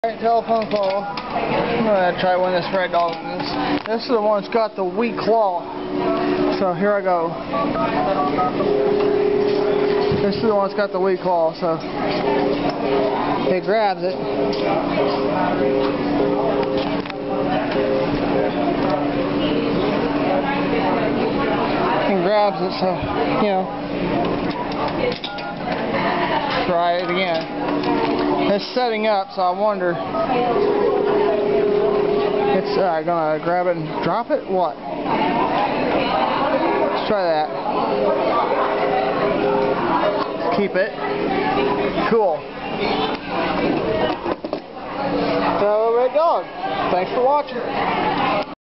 Telephone call. I'm going to try one of this red dog. This is the one that's got the weak claw. So here I go. This is the one that's got the weak claw. So it grabs it. And grabs it, so, you know. Try it again. It's setting up, so I wonder. It's gonna grab it and drop it? What? Let's try that. Keep it. Cool. So, red dog. Thanks for watching.